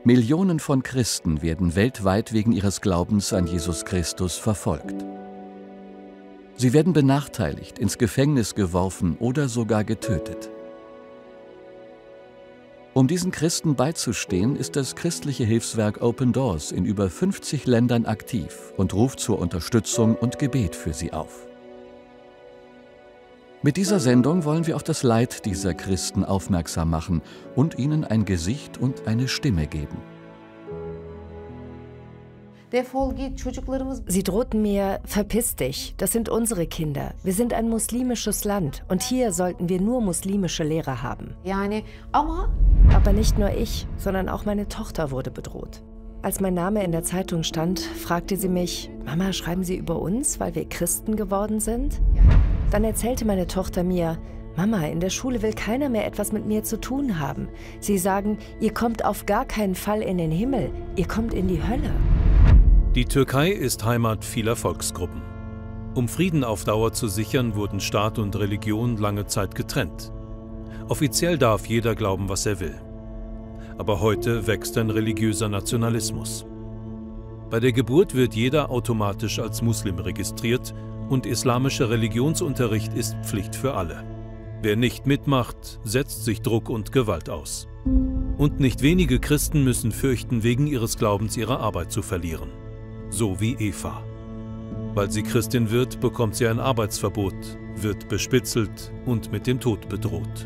Millionen von Christen werden weltweit wegen ihres Glaubens an Jesus Christus verfolgt. Sie werden benachteiligt, ins Gefängnis geworfen oder sogar getötet. Um diesen Christen beizustehen, ist das christliche Hilfswerk Open Doors in über 50 Ländern aktiv und ruft zur Unterstützung und Gebet für sie auf. Mit dieser Sendung wollen wir auf das Leid dieser Christen aufmerksam machen und ihnen ein Gesicht und eine Stimme geben. Sie drohten mir, verpiss dich, das sind unsere Kinder. Wir sind ein muslimisches Land und hier sollten wir nur muslimische Lehrer haben. Aber nicht nur ich, sondern auch meine Tochter wurde bedroht. Als mein Name in der Zeitung stand, fragte sie mich, Mama, schreiben Sie über uns, weil wir Christen geworden sind? Dann erzählte meine Tochter mir, Mama, in der Schule will keiner mehr etwas mit mir zu tun haben. Sie sagen, ihr kommt auf gar keinen Fall in den Himmel, ihr kommt in die Hölle. Die Türkei ist Heimat vieler Volksgruppen. Um Frieden auf Dauer zu sichern, wurden Staat und Religion lange Zeit getrennt. Offiziell darf jeder glauben, was er will. Aber heute wächst ein religiöser Nationalismus. Bei der Geburt wird jeder automatisch als Muslim registriert und islamischer Religionsunterricht ist Pflicht für alle. Wer nicht mitmacht, setzt sich Druck und Gewalt aus. Und nicht wenige Christen müssen fürchten, wegen ihres Glaubens ihre Arbeit zu verlieren. So wie Eva. Weil sie Christin wird, bekommt sie ein Arbeitsverbot, wird bespitzelt und mit dem Tod bedroht.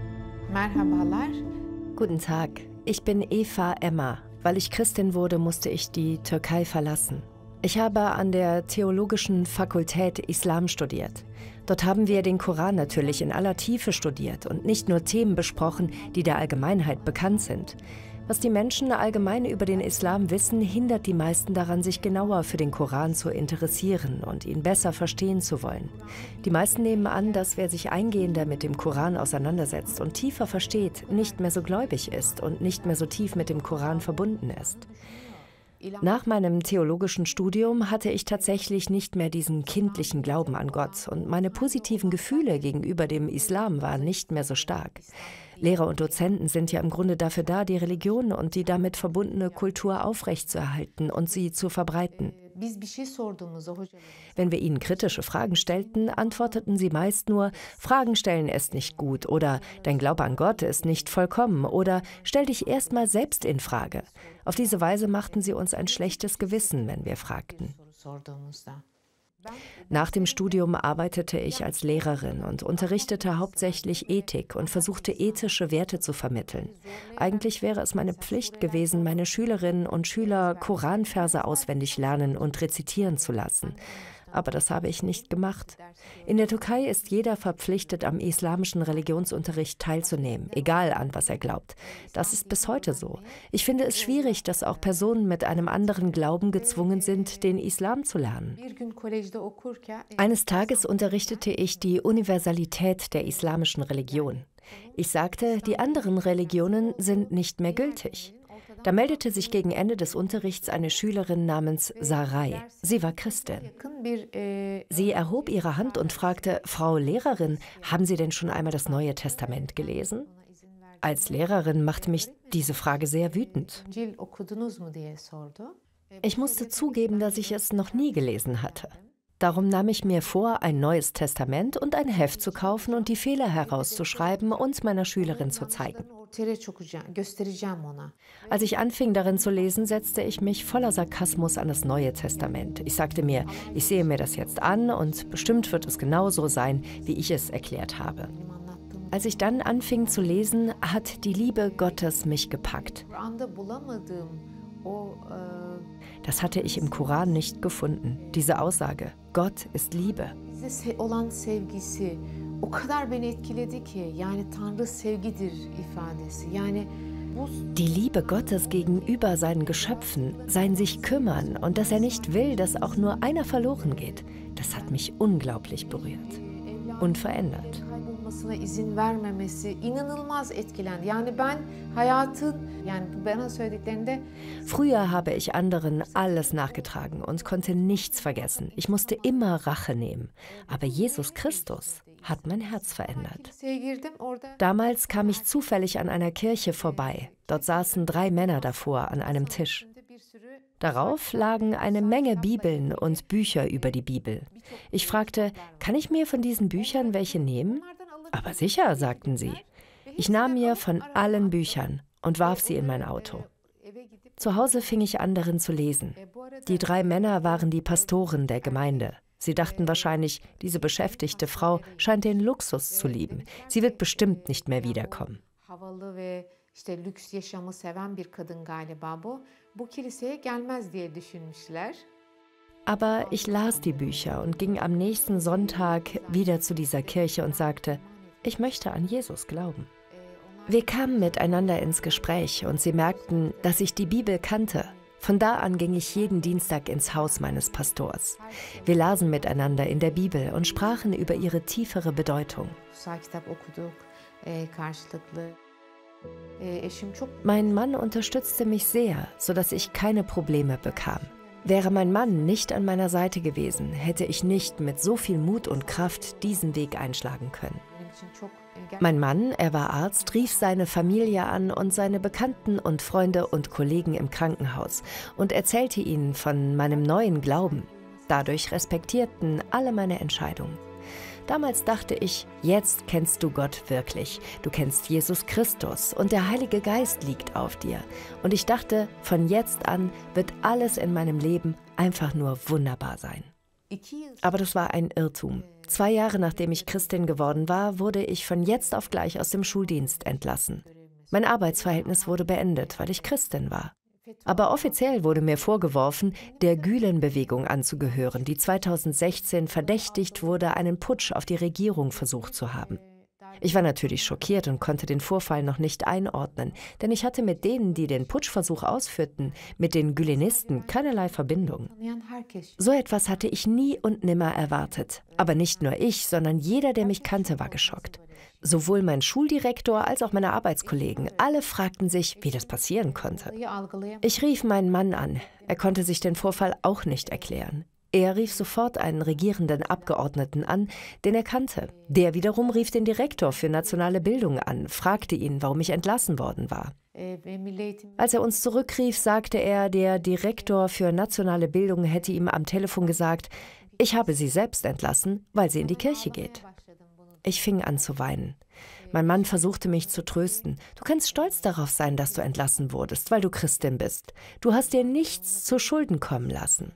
Guten Tag, ich bin Eva Emma. Weil ich Christin wurde, musste ich die Türkei verlassen. Ich habe an der Theologischen Fakultät Islam studiert. Dort haben wir den Koran natürlich in aller Tiefe studiert und nicht nur Themen besprochen, die der Allgemeinheit bekannt sind. Was die Menschen allgemein über den Islam wissen, hindert die meisten daran, sich genauer für den Koran zu interessieren und ihn besser verstehen zu wollen. Die meisten nehmen an, dass wer sich eingehender mit dem Koran auseinandersetzt und tiefer versteht, nicht mehr so gläubig ist und nicht mehr so tief mit dem Koran verbunden ist. Nach meinem theologischen Studium hatte ich tatsächlich nicht mehr diesen kindlichen Glauben an Gott und meine positiven Gefühle gegenüber dem Islam waren nicht mehr so stark. Lehrer und Dozenten sind ja im Grunde dafür da, die Religion und die damit verbundene Kultur aufrechtzuerhalten und sie zu verbreiten. Wenn wir ihnen kritische Fragen stellten, antworteten sie meist nur, Fragen stellen ist nicht gut oder dein Glaube an Gott ist nicht vollkommen oder stell dich erst mal selbst in Frage. Auf diese Weise machten sie uns ein schlechtes Gewissen, wenn wir fragten. Nach dem Studium arbeitete ich als Lehrerin und unterrichtete hauptsächlich Ethik und versuchte ethische Werte zu vermitteln. Eigentlich wäre es meine Pflicht gewesen, meine Schülerinnen und Schüler Koranverse auswendig lernen und rezitieren zu lassen. Aber das habe ich nicht gemacht. In der Türkei ist jeder verpflichtet, am islamischen Religionsunterricht teilzunehmen, egal an was er glaubt. Das ist bis heute so. Ich finde es schwierig, dass auch Personen mit einem anderen Glauben gezwungen sind, den Islam zu lernen. Eines Tages unterrichtete ich die Universalität der islamischen Religion. Ich sagte, die anderen Religionen sind nicht mehr gültig. Da meldete sich gegen Ende des Unterrichts eine Schülerin namens Saray. Sie war Christin. Sie erhob ihre Hand und fragte, Frau Lehrerin, haben Sie denn schon einmal das Neue Testament gelesen? Als Lehrerin machte mich diese Frage sehr wütend. Ich musste zugeben, dass ich es noch nie gelesen hatte. Darum nahm ich mir vor, ein Neues Testament und ein Heft zu kaufen und die Fehler herauszuschreiben und meiner Schülerin zu zeigen. Als ich anfing, darin zu lesen, setzte ich mich voller Sarkasmus an das Neue Testament. Ich sagte mir, ich sehe mir das jetzt an und bestimmt wird es genauso sein, wie ich es erklärt habe. Als ich dann anfing zu lesen, hat die Liebe Gottes mich gepackt. Das hatte ich im Koran nicht gefunden, diese Aussage. Gott ist Liebe. Die Liebe Gottes gegenüber seinen Geschöpfen, sein sich kümmern und dass er nicht will, dass auch nur einer verloren geht, das hat mich unglaublich berührt und verändert. Früher habe ich anderen alles nachgetragen und konnte nichts vergessen. Ich musste immer Rache nehmen. Aber Jesus Christus hat mein Herz verändert. Damals kam ich zufällig an einer Kirche vorbei. Dort saßen 3 Männer davor an einem Tisch. Darauf lagen eine Menge Bibeln und Bücher über die Bibel. Ich fragte, kann ich mir von diesen Büchern welche nehmen? Aber sicher, sagten sie. Ich nahm mir von allen Büchern und warf sie in mein Auto. Zu Hause fing ich an, darin zu lesen. Die 3 Männer waren die Pastoren der Gemeinde. Sie dachten wahrscheinlich, diese beschäftigte Frau scheint den Luxus zu lieben. Sie wird bestimmt nicht mehr wiederkommen. Aber ich las die Bücher und ging am nächsten Sonntag wieder zu dieser Kirche und sagte, ich möchte an Jesus glauben. Wir kamen miteinander ins Gespräch und sie merkten, dass ich die Bibel kannte. Von da an ging ich jeden Dienstag ins Haus meines Pastors. Wir lasen miteinander in der Bibel und sprachen über ihre tiefere Bedeutung. Mein Mann unterstützte mich sehr, sodass ich keine Probleme bekam. Wäre mein Mann nicht an meiner Seite gewesen, hätte ich nicht mit so viel Mut und Kraft diesen Weg einschlagen können. Mein Mann, er war Arzt, rief seine Familie an und seine Bekannten und Freunde und Kollegen im Krankenhaus und erzählte ihnen von meinem neuen Glauben. Dadurch respektierten alle meine Entscheidungen. Damals dachte ich, jetzt kennst du Gott wirklich. Du kennst Jesus Christus und der Heilige Geist liegt auf dir. Und ich dachte, von jetzt an wird alles in meinem Leben einfach nur wunderbar sein. Aber das war ein Irrtum. 2 Jahre nachdem ich Christin geworden war, wurde ich von jetzt auf gleich aus dem Schuldienst entlassen. Mein Arbeitsverhältnis wurde beendet, weil ich Christin war. Aber offiziell wurde mir vorgeworfen, der Gülen-Bewegung anzugehören, die 2016 verdächtigt wurde, einen Putsch auf die Regierung versucht zu haben. Ich war natürlich schockiert und konnte den Vorfall noch nicht einordnen, denn ich hatte mit denen, die den Putschversuch ausführten, mit den Gülenisten keinerlei Verbindung. So etwas hatte ich nie und nimmer erwartet. Aber nicht nur ich, sondern jeder, der mich kannte, war geschockt. Sowohl mein Schuldirektor als auch meine Arbeitskollegen, alle fragten sich, wie das passieren konnte. Ich rief meinen Mann an. Er konnte sich den Vorfall auch nicht erklären. Er rief sofort einen regierenden Abgeordneten an, den er kannte. Der wiederum rief den Direktor für nationale Bildung an, fragte ihn, warum ich entlassen worden war. Als er uns zurückrief, sagte er, der Direktor für nationale Bildung hätte ihm am Telefon gesagt, ich habe sie selbst entlassen, weil sie in die Kirche geht. Ich fing an zu weinen. Mein Mann versuchte mich zu trösten. Du kannst stolz darauf sein, dass du entlassen wurdest, weil du Christin bist. Du hast dir nichts zu Schulden kommen lassen.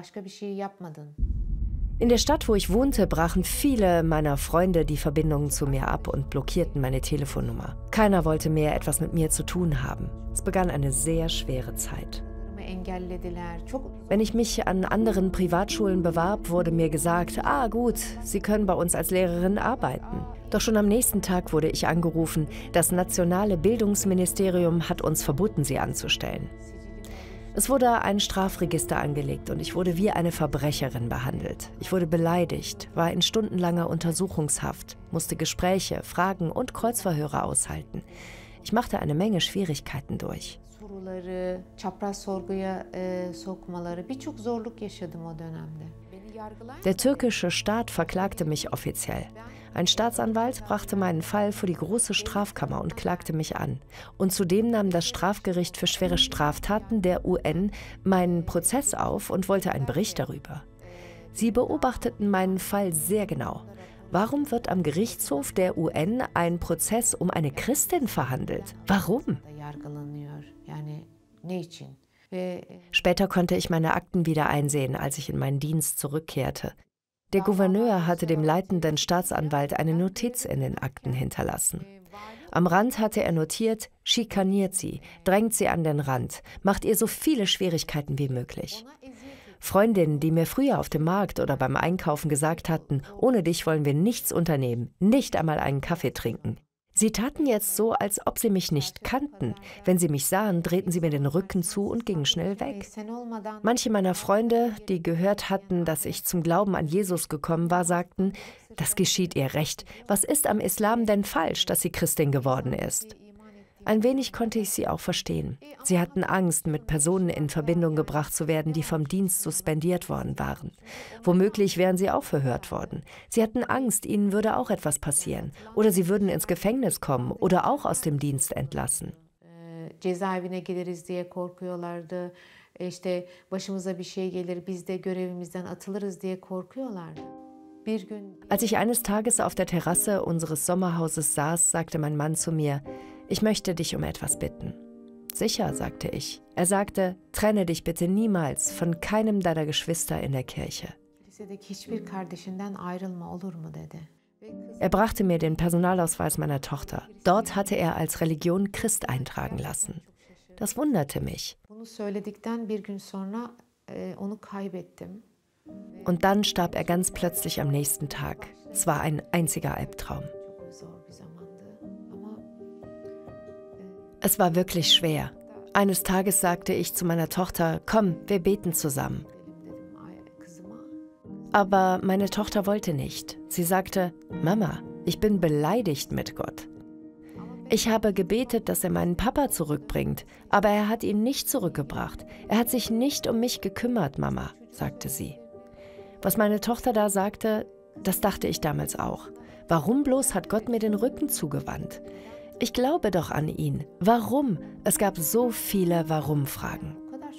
In der Stadt, wo ich wohnte, brachen viele meiner Freunde die Verbindungen zu mir ab und blockierten meine Telefonnummer. Keiner wollte mehr etwas mit mir zu tun haben. Es begann eine sehr schwere Zeit. Wenn ich mich an anderen Privatschulen bewarb, wurde mir gesagt, gut, Sie können bei uns als Lehrerin arbeiten. Doch schon am nächsten Tag wurde ich angerufen, das nationale Bildungsministerium hat uns verboten, Sie anzustellen. Es wurde ein Strafregister angelegt und ich wurde wie eine Verbrecherin behandelt. Ich wurde beleidigt, war in stundenlanger Untersuchungshaft, musste Gespräche, Fragen und Kreuzverhöre aushalten. Ich machte eine Menge Schwierigkeiten durch. Der türkische Staat verklagte mich offiziell. Ein Staatsanwalt brachte meinen Fall vor die große Strafkammer und klagte mich an. Und zudem nahm das Strafgericht für schwere Straftaten der UN meinen Prozess auf und wollte einen Bericht darüber. Sie beobachteten meinen Fall sehr genau. Warum wird am Gerichtshof der UN ein Prozess um eine Christin verhandelt? Warum? Später konnte ich meine Akten wieder einsehen, als ich in meinen Dienst zurückkehrte. Der Gouverneur hatte dem leitenden Staatsanwalt eine Notiz in den Akten hinterlassen. Am Rand hatte er notiert, schikaniert sie, drängt sie an den Rand, macht ihr so viele Schwierigkeiten wie möglich. Freundinnen, die mir früher auf dem Markt oder beim Einkaufen gesagt hatten, ohne dich wollen wir nichts unternehmen, nicht einmal einen Kaffee trinken. Sie taten jetzt so, als ob sie mich nicht kannten. Wenn sie mich sahen, drehten sie mir den Rücken zu und gingen schnell weg. Manche meiner Freunde, die gehört hatten, dass ich zum Glauben an Jesus gekommen war, sagten, das geschieht ihr recht. Was ist am Islam denn falsch, dass sie Christin geworden ist? Ein wenig konnte ich sie auch verstehen. Sie hatten Angst, mit Personen in Verbindung gebracht zu werden, die vom Dienst suspendiert worden waren. Womöglich wären sie auch verhört worden. Sie hatten Angst, ihnen würde auch etwas passieren. Oder sie würden ins Gefängnis kommen oder auch aus dem Dienst entlassen. Cezaevine gideriz diye korkuyorlardı. İşte başımıza bir şey gelir, biz de görevimizden atılırız diye korkuyorlardı. Als ich eines Tages auf der Terrasse unseres Sommerhauses saß, sagte mein Mann zu mir: Ich möchte dich um etwas bitten. Sicher, sagte ich. Er sagte: Trenne dich bitte niemals von keinem deiner Geschwister in der Kirche. Er brachte mir den Personalausweis meiner Tochter. Dort hatte er als Religion Christ eintragen lassen. Das wunderte mich. Und dann starb er ganz plötzlich am nächsten Tag. Es war ein einziger Albtraum. Es war wirklich schwer. Eines Tages sagte ich zu meiner Tochter: Komm, wir beten zusammen. Aber meine Tochter wollte nicht. Sie sagte: Mama, ich bin beleidigt mit Gott. Ich habe gebetet, dass er meinen Papa zurückbringt, aber er hat ihn nicht zurückgebracht. Er hat sich nicht um mich gekümmert, Mama, sagte sie. Was meine Tochter da sagte, das dachte ich damals auch. Warum bloß hat Gott mir den Rücken zugewandt? Ich glaube doch an ihn. Warum? Es gab so viele Warum-Fragen.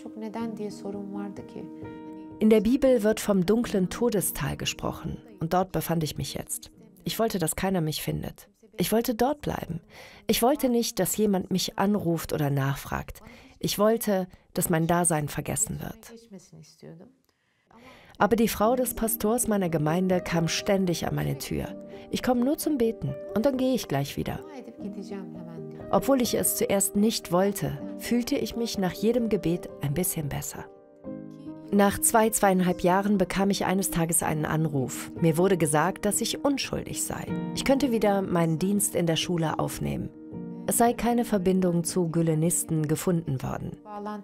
In der Bibel wird vom dunklen Todestal gesprochen und dort befand ich mich jetzt. Ich wollte, dass keiner mich findet. Ich wollte dort bleiben. Ich wollte nicht, dass jemand mich anruft oder nachfragt. Ich wollte, dass mein Dasein vergessen wird. Aber die Frau des Pastors meiner Gemeinde kam ständig an meine Tür. Ich komme nur zum Beten und dann gehe ich gleich wieder. Obwohl ich es zuerst nicht wollte, fühlte ich mich nach jedem Gebet ein bisschen besser. Nach 2,5 Jahren bekam ich eines Tages einen Anruf. Mir wurde gesagt, dass ich unschuldig sei. Ich könnte wieder meinen Dienst in der Schule aufnehmen. Es sei keine Verbindung zu Gülenisten gefunden worden.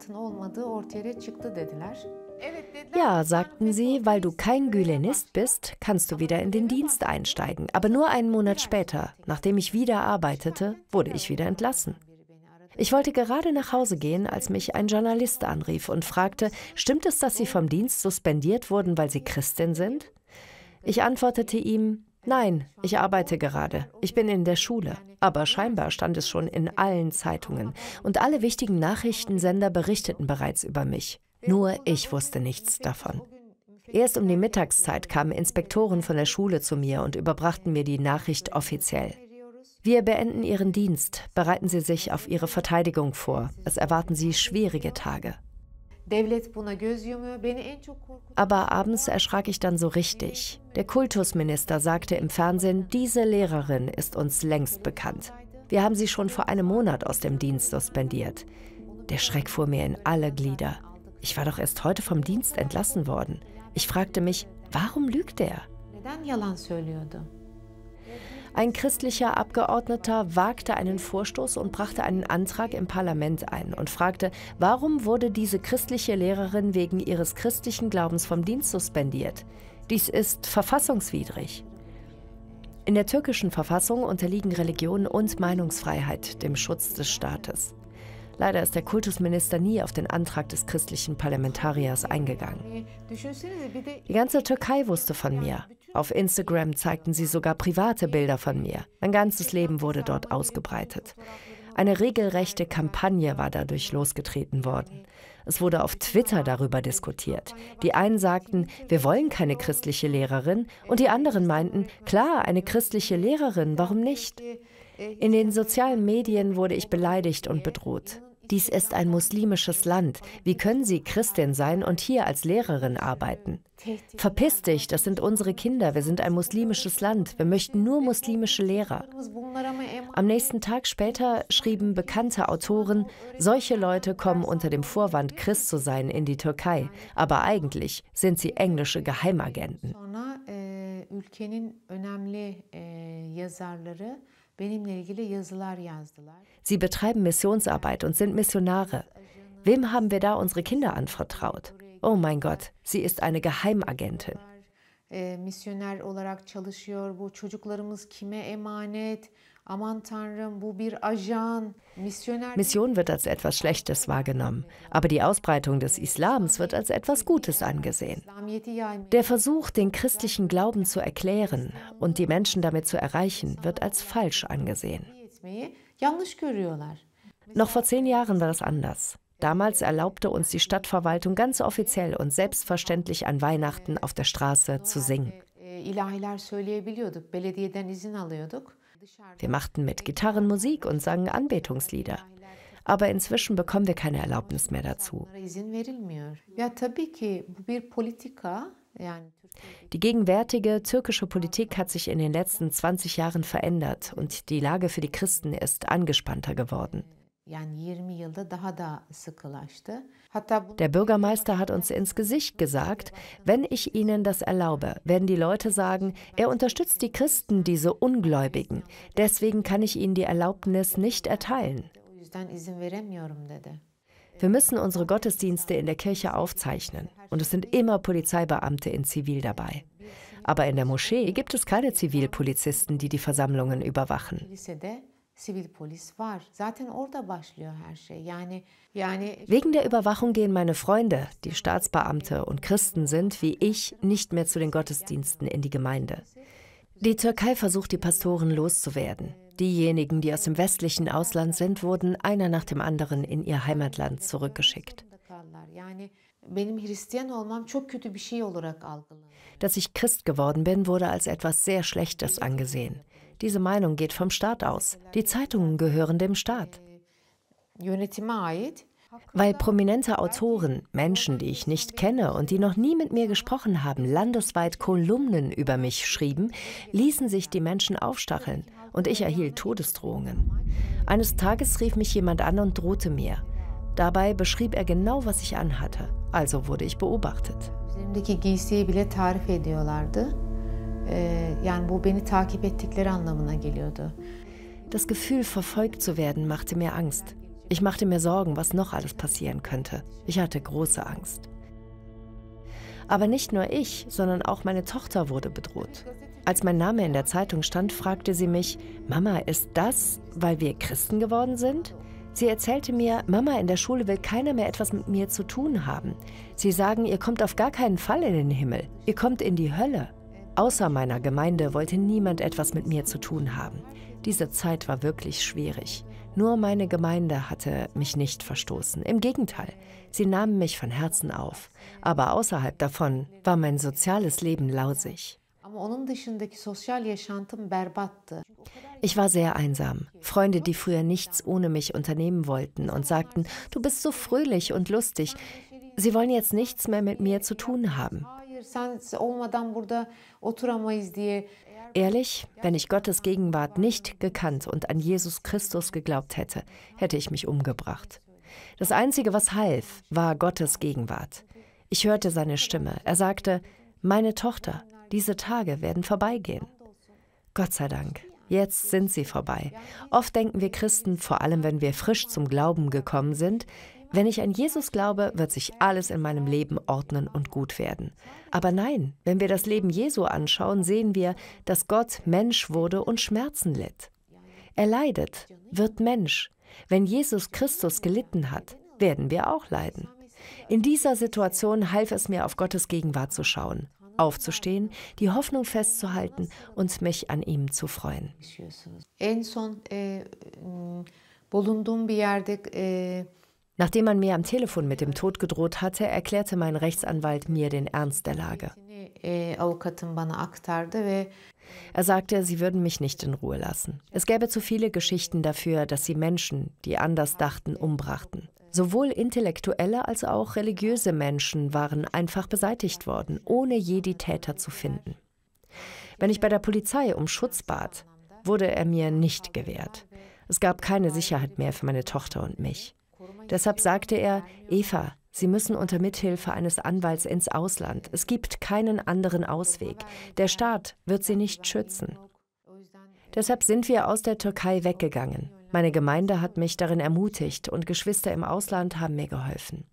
Ja, sagten sie, weil du kein Gülenist bist, kannst du wieder in den Dienst einsteigen. Aber nur einen Monat später, nachdem ich wieder arbeitete, wurde ich wieder entlassen. Ich wollte gerade nach Hause gehen, als mich ein Journalist anrief und fragte: Stimmt es, dass Sie vom Dienst suspendiert wurden, weil Sie Christin sind? Ich antwortete ihm: Nein, ich arbeite gerade. Ich bin in der Schule. Aber scheinbar stand es schon in allen Zeitungen. Und alle wichtigen Nachrichtensender berichteten bereits über mich. Nur ich wusste nichts davon. Erst um die Mittagszeit kamen Inspektoren von der Schule zu mir und überbrachten mir die Nachricht offiziell. Wir beenden Ihren Dienst. Bereiten Sie sich auf Ihre Verteidigung vor. Es erwarten Sie schwierige Tage. Aber abends erschrak ich dann so richtig. Der Kultusminister sagte im Fernsehen: Diese Lehrerin ist uns längst bekannt. Wir haben sie schon vor einem Monat aus dem Dienst suspendiert. Der Schreck fuhr mir in alle Glieder. Ich war doch erst heute vom Dienst entlassen worden. Ich fragte mich: Warum lügt er? Ein christlicher Abgeordneter wagte einen Vorstoß und brachte einen Antrag im Parlament ein und fragte, warum wurde diese christliche Lehrerin wegen ihres christlichen Glaubens vom Dienst suspendiert? Dies ist verfassungswidrig. In der türkischen Verfassung unterliegen Religion und Meinungsfreiheit dem Schutz des Staates. Leider ist der Kultusminister nie auf den Antrag des christlichen Parlamentariers eingegangen. Die ganze Türkei wusste von mir. Auf Instagram zeigten sie sogar private Bilder von mir. Mein ganzes Leben wurde dort ausgebreitet. Eine regelrechte Kampagne war dadurch losgetreten worden. Es wurde auf Twitter darüber diskutiert. Die einen sagten: Wir wollen keine christliche Lehrerin, und die anderen meinten: Klar, eine christliche Lehrerin, warum nicht? In den sozialen Medien wurde ich beleidigt und bedroht. Dies ist ein muslimisches Land. Wie können Sie Christin sein und hier als Lehrerin arbeiten? Verpiss dich, das sind unsere Kinder. Wir sind ein muslimisches Land. Wir möchten nur muslimische Lehrer. Am nächsten Tag später schrieben bekannte Autoren: Solche Leute kommen unter dem Vorwand, Christ zu sein, in die Türkei. Aber eigentlich sind sie englische Geheimagenten. Sie betreiben Missionsarbeit und sind Missionare. Wem haben wir da unsere Kinder anvertraut? Oh mein Gott, sie ist eine Geheimagentin. Mission wird als etwas Schlechtes wahrgenommen, aber die Ausbreitung des Islams wird als etwas Gutes angesehen. Der Versuch, den christlichen Glauben zu erklären und die Menschen damit zu erreichen, wird als falsch angesehen. Noch vor 10 Jahren war das anders. Damals erlaubte uns die Stadtverwaltung ganz offiziell und selbstverständlich an Weihnachten auf der Straße zu singen. Wir machten mit Gitarren Musik und sangen Anbetungslieder. Aber inzwischen bekommen wir keine Erlaubnis mehr dazu. Die gegenwärtige türkische Politik hat sich in den letzten 20 Jahren verändert und die Lage für die Christen ist angespannter geworden. Der Bürgermeister hat uns ins Gesicht gesagt, wenn ich Ihnen das erlaube, werden die Leute sagen, er unterstützt die Christen, diese Ungläubigen. Deswegen kann ich Ihnen die Erlaubnis nicht erteilen. Wir müssen unsere Gottesdienste in der Kirche aufzeichnen und es sind immer Polizeibeamte in Zivil dabei. Aber in der Moschee gibt es keine Zivilpolizisten, die die Versammlungen überwachen. Wegen der Überwachung gehen meine Freunde, die Staatsbeamte und Christen sind, wie ich, nicht mehr zu den Gottesdiensten in die Gemeinde. Die Türkei versucht, die Pastoren loszuwerden. Diejenigen, die aus dem westlichen Ausland sind, wurden einer nach dem anderen in ihr Heimatland zurückgeschickt. Dass ich Christ geworden bin, wurde als etwas sehr Schlechtes angesehen. Diese Meinung geht vom Staat aus. Die Zeitungen gehören dem Staat. Weil prominente Autoren, Menschen, die ich nicht kenne und die noch nie mit mir gesprochen haben, landesweit Kolumnen über mich schrieben, ließen sich die Menschen aufstacheln und ich erhielt Todesdrohungen. Eines Tages rief mich jemand an und drohte mir. Dabei beschrieb er genau, was ich anhatte. Also wurde ich beobachtet. Das Gefühl, verfolgt zu werden, machte mir Angst. Ich machte mir Sorgen, was noch alles passieren könnte. Ich hatte große Angst. Aber nicht nur ich, sondern auch meine Tochter wurde bedroht. Als mein Name in der Zeitung stand, fragte sie mich, Mama, ist das, weil wir Christen geworden sind? Sie erzählte mir, Mama, in der Schule will keiner mehr etwas mit mir zu tun haben. Sie sagen, ihr kommt auf gar keinen Fall in den Himmel. Ihr kommt in die Hölle. Außer meiner Gemeinde wollte niemand etwas mit mir zu tun haben. Diese Zeit war wirklich schwierig. Nur meine Gemeinde hatte mich nicht verstoßen. Im Gegenteil, sie nahmen mich von Herzen auf. Aber außerhalb davon war mein soziales Leben lausig. Ich war sehr einsam. Freunde, die früher nichts ohne mich unternehmen wollten und sagten, du bist so fröhlich und lustig. Sie wollen jetzt nichts mehr mit mir zu tun haben. Ehrlich, wenn ich Gottes Gegenwart nicht gekannt und an Jesus Christus geglaubt hätte, hätte ich mich umgebracht. Das Einzige, was half, war Gottes Gegenwart. Ich hörte seine Stimme. Er sagte, meine Tochter, diese Tage werden vorbeigehen. Gott sei Dank, jetzt sind sie vorbei. Oft denken wir Christen, vor allem wenn wir frisch zum Glauben gekommen sind, wenn ich an Jesus glaube, wird sich alles in meinem Leben ordnen und gut werden. Aber nein, wenn wir das Leben Jesu anschauen, sehen wir, dass Gott Mensch wurde und Schmerzen litt. Er leidet, wird Mensch. Wenn Jesus Christus gelitten hat, werden wir auch leiden. In dieser Situation half es mir, auf Gottes Gegenwart zu schauen, aufzustehen, die Hoffnung festzuhalten und mich an ihm zu freuen. Nachdem man mir am Telefon mit dem Tod gedroht hatte, erklärte mein Rechtsanwalt mir den Ernst der Lage. Er sagte, sie würden mich nicht in Ruhe lassen. Es gäbe zu viele Geschichten dafür, dass sie Menschen, die anders dachten, umbrachten. Sowohl intellektuelle als auch religiöse Menschen waren einfach beseitigt worden, ohne je die Täter zu finden. Wenn ich bei der Polizei um Schutz bat, wurde er mir nicht gewährt. Es gab keine Sicherheit mehr für meine Tochter und mich. Deshalb sagte er, Eva, Sie müssen unter Mithilfe eines Anwalts ins Ausland. Es gibt keinen anderen Ausweg. Der Staat wird Sie nicht schützen. Deshalb sind wir aus der Türkei weggegangen. Meine Gemeinde hat mich darin ermutigt und Geschwister im Ausland haben mir geholfen.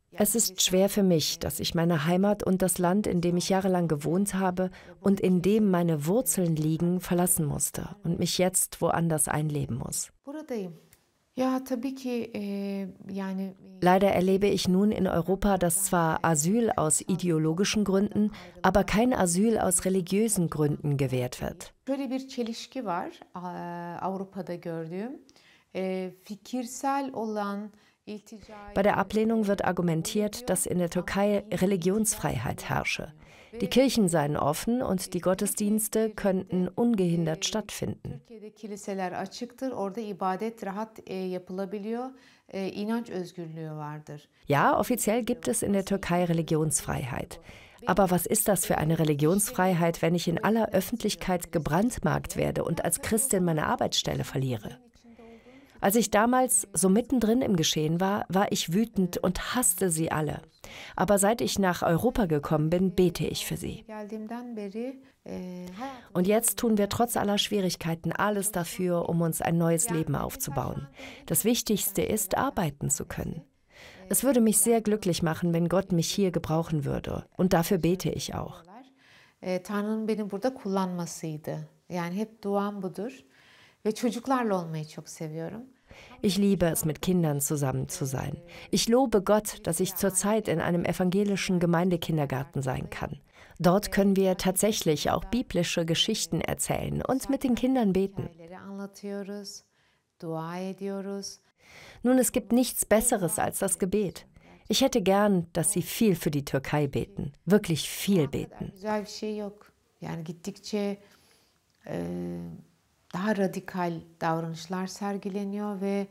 Es ist schwer für mich, dass ich meine Heimat und das Land, in dem ich jahrelang gewohnt habe und in dem meine Wurzeln liegen, verlassen musste und mich jetzt woanders einleben muss. Leider erlebe ich nun in Europa, dass zwar Asyl aus ideologischen Gründen, aber kein Asyl aus religiösen Gründen gewährt wird. Bei der Ablehnung wird argumentiert, dass in der Türkei Religionsfreiheit herrsche. Die Kirchen seien offen und die Gottesdienste könnten ungehindert stattfinden. Ja, offiziell gibt es in der Türkei Religionsfreiheit. Aber was ist das für eine Religionsfreiheit, wenn ich in aller Öffentlichkeit gebrandmarkt werde und als Christin meine Arbeitsstelle verliere? Als ich damals so mittendrin im Geschehen war, war ich wütend und hasste sie alle. Aber seit ich nach Europa gekommen bin, bete ich für sie. Und jetzt tun wir trotz aller Schwierigkeiten alles dafür, um uns ein neues Leben aufzubauen. Das Wichtigste ist, arbeiten zu können. Es würde mich sehr glücklich machen, wenn Gott mich hier gebrauchen würde. Und dafür bete ich auch. Tanrı'nın beni burada kullanmasıydı. Yani hep duam budur. Ve çocuklarla olmayı çok seviyorum. Ich liebe es, mit Kindern zusammen zu sein. Ich lobe Gott, dass ich zurzeit in einem evangelischen Gemeindekindergarten sein kann. Dort können wir tatsächlich auch biblische Geschichten erzählen und mit den Kindern beten. Nun, es gibt nichts Besseres als das Gebet. Ich hätte gern, dass Sie viel für die Türkei beten, wirklich viel beten. Daha radikal davranışlar sergileniyor ve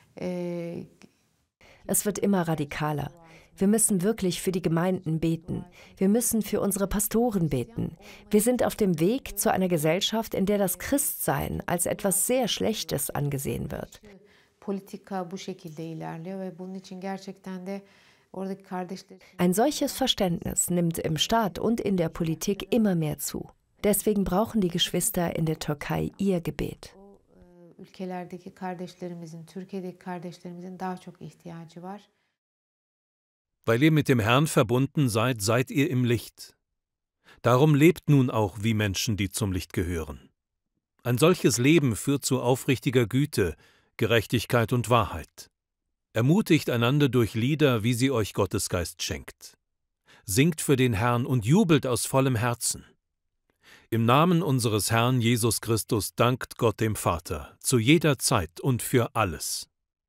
Es wird immer radikaler. Wir müssen wirklich für die Gemeinden beten. Wir müssen für unsere Pastoren beten. Wir sind auf dem Weg zu einer Gesellschaft, in der das Christsein als etwas sehr Schlechtes angesehen wird. Politika bu şekilde ilerliyor ve bunun için gerçekten de oradaki kardeşler. Ein solches Verständnis nimmt im Staat und in der Politik immer mehr zu. Deswegen brauchen die Geschwister in der Türkei ihr Gebet. Ülkelerdeki kardeşlerimizin, Türkiye'deki kardeşlerimizin daha çok ihtiyacı var. Weil ihr mit dem Herrn verbunden seid, seid ihr im Licht. Darum lebt nun auch wie Menschen, die zum Licht gehören. Ein solches Leben führt zu aufrichtiger Güte, Gerechtigkeit und Wahrheit. Ermutigt einander durch Lieder, wie sie euch Gottes Geist schenkt. Singt für den Herrn und jubelt aus vollem Herzen. Im Namen unseres Herrn Jesus Christus dankt Gott dem Vater, zu jeder Zeit und für alles.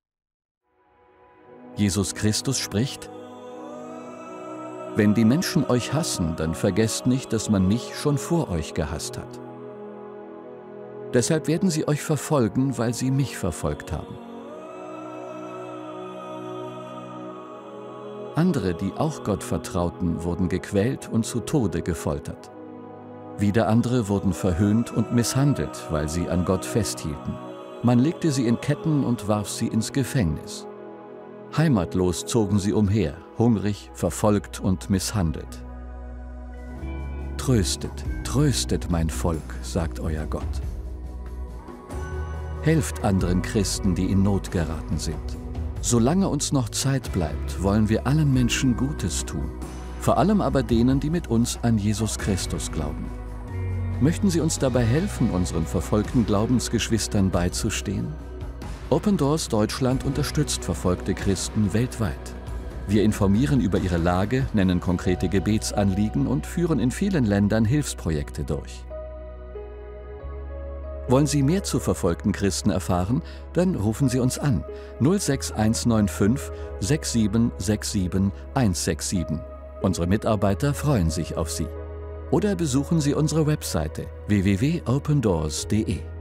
Jesus Christus spricht: Wenn die Menschen euch hassen, dann vergesst nicht, dass man mich schon vor euch gehasst hat. Deshalb werden sie euch verfolgen, weil sie mich verfolgt haben. Andere, die auch Gott vertrauten, wurden gequält und zu Tode gefoltert. Wieder andere wurden verhöhnt und misshandelt, weil sie an Gott festhielten. Man legte sie in Ketten und warf sie ins Gefängnis. Heimatlos zogen sie umher, hungrig, verfolgt und misshandelt. Tröstet, tröstet mein Volk, sagt euer Gott. Helft anderen Christen, die in Not geraten sind. Solange uns noch Zeit bleibt, wollen wir allen Menschen Gutes tun. Vor allem aber denen, die mit uns an Jesus Christus glauben. Möchten Sie uns dabei helfen, unseren verfolgten Glaubensgeschwistern beizustehen? Open Doors Deutschland unterstützt verfolgte Christen weltweit. Wir informieren über ihre Lage, nennen konkrete Gebetsanliegen und führen in vielen Ländern Hilfsprojekte durch. Wollen Sie mehr zu verfolgten Christen erfahren? Dann rufen Sie uns an 06195 6767 167. Unsere Mitarbeiter freuen sich auf Sie. Oder besuchen Sie unsere Webseite www.opendoors.de.